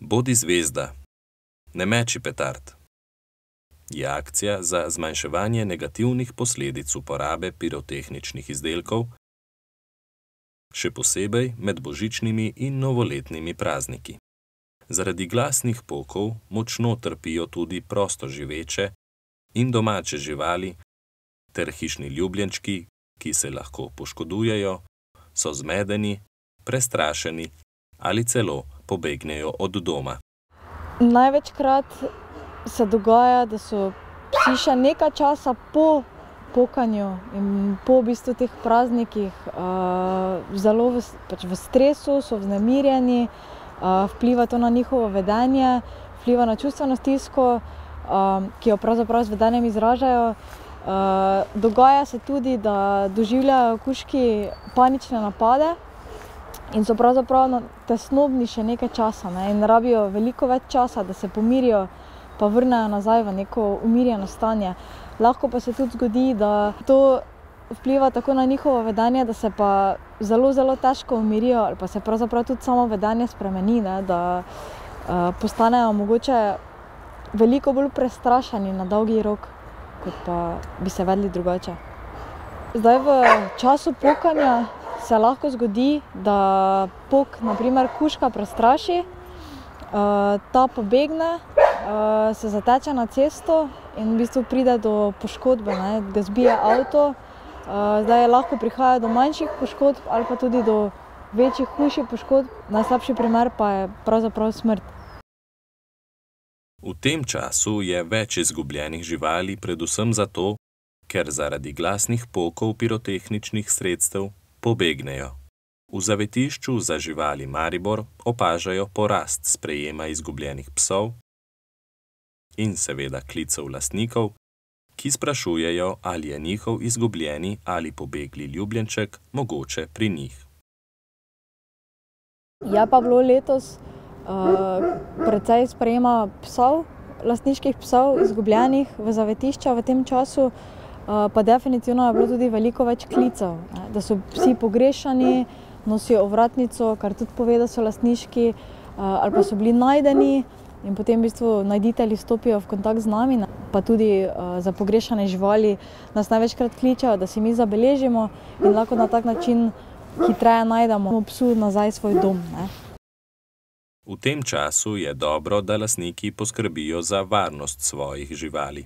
Bodi zvezda, ne meči petard je akcija za zmanjševanje negativnih posledic uporabe pirotehničnih izdelkov, še posebej med božičnimi in novoletnimi prazniki. Zaradi glasnih pokov močno trpijo tudi prostoživeče in domače živali ter hišni ljubljenčki, ki se lahko poškodujejo, so zmedeni, prestrašeni ali celo pobegnejo od doma. Največkrat se dogaja, da so psi še nekaj časa po pokanju in po v bistvu teh praznikih zelo v stresu, so vznemirjeni, vpliva to na njihovo vedenje, vpliva na čustveno stisko, ki jo pravzaprav z vedenjem izražajo. Dogaja se tudi, da doživljajo kužki panične napade in so pravzaprav tesnobni še nekaj časa, in rabijo veliko več časa, da se pomirijo pa vrnejo nazaj v neko umirjeno stanje. Lahko pa se tudi zgodi, da to vpliva tako na njihovo vedenje, da se pa zelo, zelo težko umirijo ali pa se pravzaprav tudi samo vedenje spremeni, da postanejo mogoče veliko bolj prestrašeni na dolgi rok, kot pa bi se vedli drugače. Zdaj v času pokanja se lahko zgodi, da pok na primer kužka prestraši, ta pobegne, se zateče na cesto in v bistvu pride do poškodbe, ga zbije avto. Zdaj lahko prihaja do manjših poškodb ali pa tudi do večjih, hujših poškodb, najslabši primer pa je pravzaprav smrt. V tem času je več izgubljenih živali predvsem zato, ker zaradi glasnih pokov pirotehničnih sredstev pobegnejo. V zavetišču za živali Maribor opažajo porast sprejema izgubljenih psov in seveda klicev lastnikov, ki sprašujejo, ali je njihov izgubljeni ali pobegli ljubljenček mogoče pri njih. Je pa bilo letos precej sprejema psov, lastniških psov, izgubljenih v zavetišča v tem času, pa definitivno je bilo tudi veliko več klicev, da so psi pogrešani, nosijo ovratnico, kar tudi pove, da so lastniški, ali pa so bili najdeni in potem v bistvu najditelji stopijo v kontakt z nami. Pa tudi za pogrešane živali nas največkrat kličejo, da si mi zabeležimo in lahko na tak način hitreje najdemo psu nazaj svoj dom. V tem času je dobro, da lastniki poskrbijo za varnost svojih živali.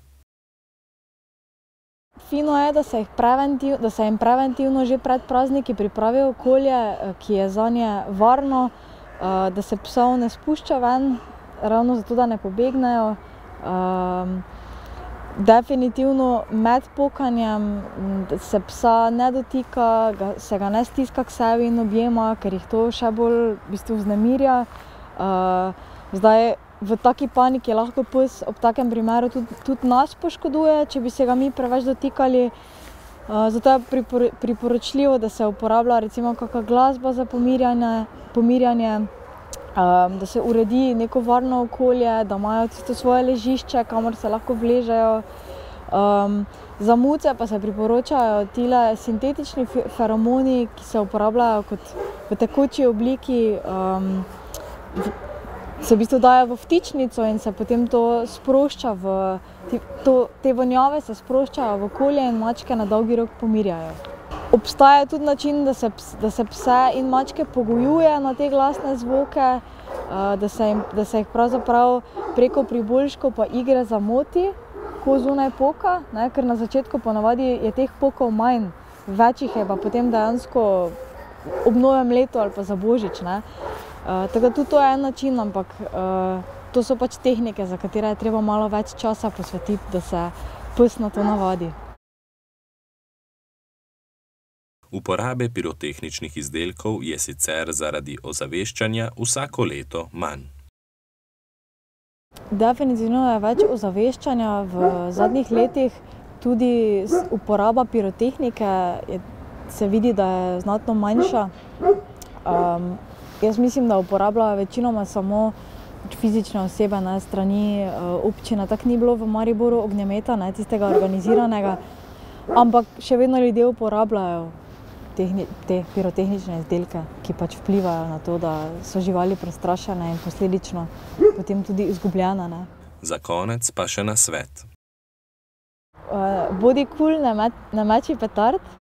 Fino je, da se jim preventivno že pred prazniki pripravi okolje, ki je zanje varno, da se psov ne spušča ven, ravno zato, da ne pobegnejo. Definitivno med pokanjem se psa ne dotika, se ga ne stiska k sebi in objema, ker jih to še bolj v bistvu vznemirja. Zdaj, v taki paniki lahko pes ob takem primeru tudi nas poškoduje, če bi se ga mi preveč dotikali. Zato je priporočljivo, da se uporablja recimo kakšna glasba za pomirjanje, da se uredi neko varno okolje, da imajo tisto svoje ležišče, kamor se lahko vležejo. Za muce pa se priporočajo tile sintetični feromoni, ki se uporabljajo kot v tekoči obliki, se v bistvu dajo v vtičnico in se potem to sprošča te vonjave se sproščajo v okolje in mačke na dolgi rok pomirjajo. Obstaja tudi način, da se pse in mačke pogojuje na te glasne zvoke, da se jih pravzaprav preko priboljškov pa igre zamoti, ko zunaj poka, ker na začetku ponavadi je teh pokov manj, več jih je pa potem dejansko ob novem letu ali pa za božič. Tako da tudi to je en način, ampak to so pač tehnike, za katere je treba malo več časa posvetiti, da se pes na to navadi. Uporabe pirotehničnih izdelkov je sicer zaradi ozaveščanja vsako leto manj. Definitivno je več ozaveščanja v zadnjih letih, tudi uporaba pirotehnike se vidi, da je znatno manjša. Jaz mislim, da uporabljajo večinoma samo fizične osebe, strani občine. Tako ni bilo v Mariboru ognjemeta, tistega organiziranega, ampak še vedno ljudje uporabljajo te pirotehnične izdelke, ki pač vplivajo na to, da so živali prestrašene in posledično potem tudi izgubljene, ne. Za konec pa še nasvet. Bodi kul, ne meči petard.